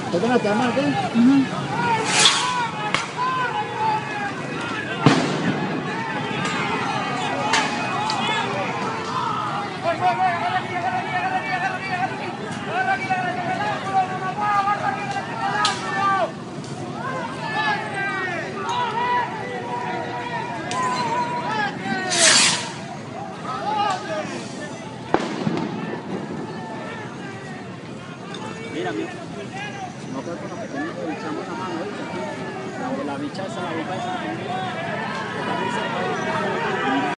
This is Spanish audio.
¿Te van a quemar qué? Mira, mira. No creo que nos echamos la mano ahorita. La bicha esa, la boca esa.